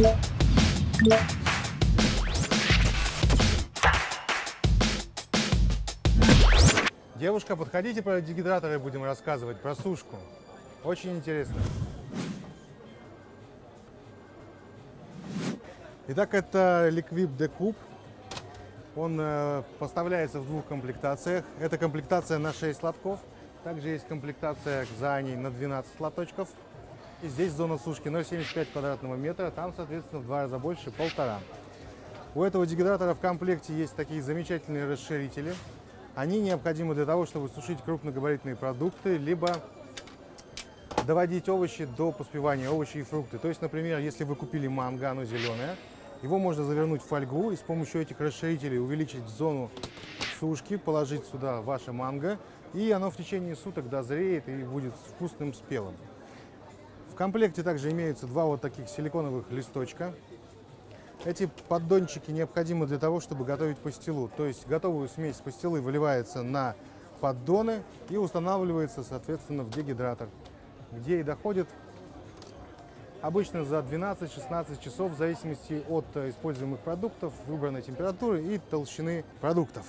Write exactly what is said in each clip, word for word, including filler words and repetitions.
Девушка, подходите, про дегидраторы будем рассказывать, про сушку. Очень интересно. Итак, это Liquip Decoupe. Он э, поставляется в двух комплектациях. Это комплектация на шесть лотков. Также есть комплектация за ней на двенадцать лоточков. И здесь зона сушки ноль целых семьдесят пять сотых квадратного метра. Там, соответственно, в два раза больше, полтора. У этого дегидратора в комплекте есть такие замечательные расширители. Они необходимы для того, чтобы сушить крупногабаритные продукты, либо доводить овощи до поспевания, овощи и фрукты. То есть, например, если вы купили манго, оно зеленое, его можно завернуть в фольгу и с помощью этих расширителей увеличить зону сушки, положить сюда ваше манго, и оно в течение суток дозреет и будет вкусным, спелым. В комплекте также имеются два вот таких силиконовых листочка. Эти поддончики необходимы для того, чтобы готовить пастилу. То есть готовую смесь пастилы выливается на поддоны и устанавливается, соответственно, в дегидратор, где и доходит обычно за двенадцать-шестнадцать часов в зависимости от используемых продуктов, выбранной температуры и толщины продуктов.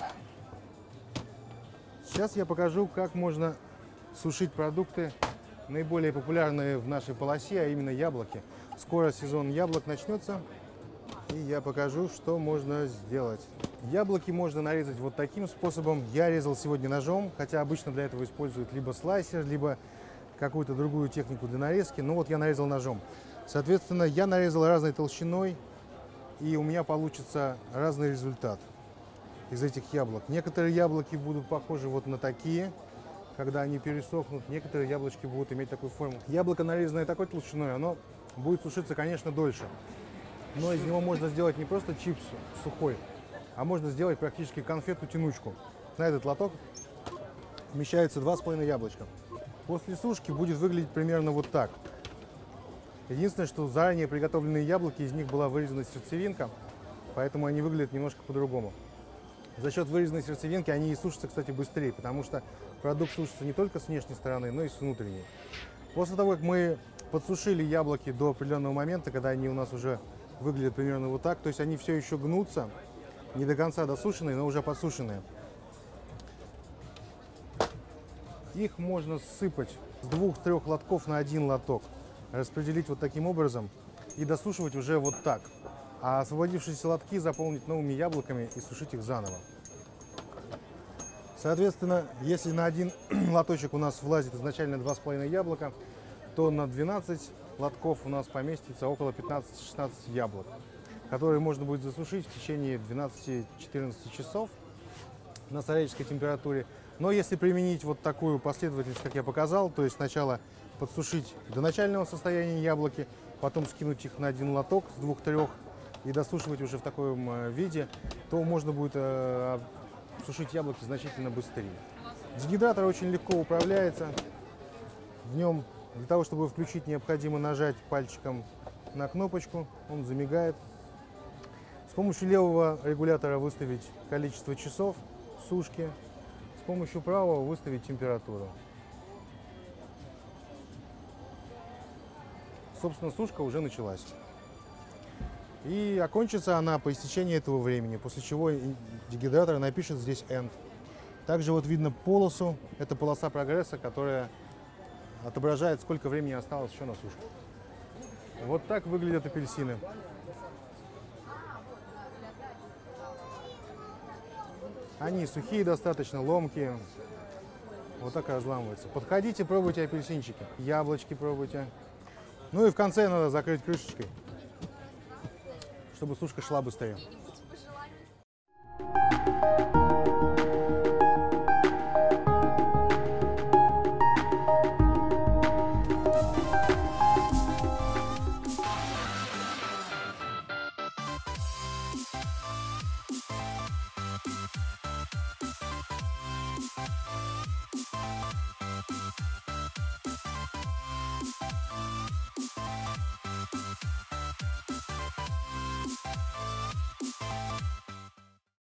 Сейчас я покажу, как можно сушить продукты, наиболее популярные в нашей полосе, а именно яблоки. Скоро сезон яблок начнется. И я покажу, что можно сделать. Яблоки можно нарезать вот таким способом. Я резал сегодня ножом, хотя обычно для этого используют либо слайсер, либо какую-то другую технику для нарезки. Но вот я нарезал ножом. Соответственно, я нарезал разной толщиной, и у меня получится разный результат из этих яблок. Некоторые яблоки будут похожи вот на такие, когда они пересохнут. Некоторые яблочки будут иметь такую форму. Яблоко, нарезанное такой толщиной, оно будет сушиться, конечно, дольше. Но из него можно сделать не просто чипс сухой, а можно сделать практически конфету-тянучку. На этот лоток вмещается два с половиной яблочка. После сушки будет выглядеть примерно вот так. Единственное, что заранее приготовленные яблоки, из них была вырезана сердцевинка, поэтому они выглядят немножко по-другому. За счет вырезанной сердцевинки они и сушатся, кстати, быстрее, потому что продукт сушится не только с внешней стороны, но и с внутренней. После того, как мы подсушили яблоки до определенного момента, когда они у нас уже выглядят примерно вот так, то есть они все еще гнутся, не до конца досушенные, но уже подсушенные. Их можно сыпать с двух-трех лотков на один лоток, распределить вот таким образом и досушивать уже вот так. А освободившиеся лотки заполнить новыми яблоками и сушить их заново. Соответственно, если на один лоточек у нас влазит изначально два с половиной яблока, то на двенадцать лотков у нас поместится около пятнадцати-шестнадцати яблок, которые можно будет засушить в течение двенадцати-четырнадцати часов на сарайской температуре. Но если применить вот такую последовательность, как я показал, то есть сначала подсушить до начального состояния яблоки, потом скинуть их на один лоток с двух-трех и досушивать уже в таком виде, то можно будет э, сушить яблоки значительно быстрее. Дегидратор очень легко управляется. В нем для того, чтобы включить, необходимо нажать пальчиком на кнопочку, он замигает. С помощью левого регулятора выставить количество часов сушки, с помощью правого выставить температуру. Собственно, сушка уже началась. И окончится она по истечении этого времени, после чего дегидратор напишет здесь End. Также вот видно полосу, это полоса прогресса, которая отображает, сколько времени осталось еще на сушку. Вот так выглядят апельсины. Они сухие достаточно, ломкие. Вот так разламываются. Подходите, пробуйте апельсинчики. Яблочки пробуйте. Ну и в конце надо закрыть крышечкой, чтобы сушка шла быстрее. Thank you.